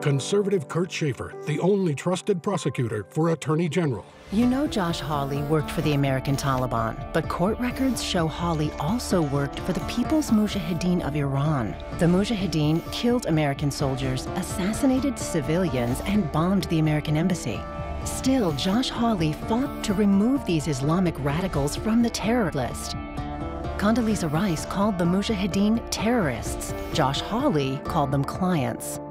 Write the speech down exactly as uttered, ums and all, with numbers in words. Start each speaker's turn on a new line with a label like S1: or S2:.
S1: Conservative Kurt Schaefer, the only trusted prosecutor for Attorney General.
S2: You know Josh Hawley worked for the American Taliban, but court records show Hawley also worked for the People's Mujahideen of Iran. The Mujahideen killed American soldiers, assassinated civilians, and bombed the American embassy. Still, Josh Hawley fought to remove these Islamic radicals from the terror list. Condoleezza Rice called the Mujahideen terrorists. Josh Hawley called them clients.